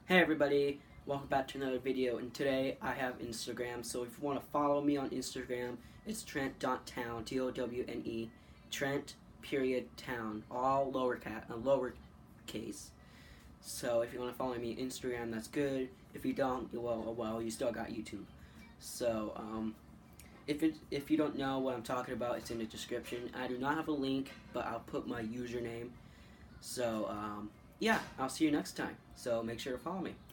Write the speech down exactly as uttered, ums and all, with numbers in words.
Hey everybody, welcome back to another video, and today I have Instagram, so if you want to follow me on Instagram, it's trent dot towne, T O W N E, Trent, period, town, all lower cat, uh, lower case. So if you want to follow me on Instagram, that's good. If you don't, well, well, you still got YouTube. So, um, if, it, if you don't know what I'm talking about, it's in the description. I do not have a link, but I'll put my username. So, um, yeah, I'll see you next time. So make sure to follow me.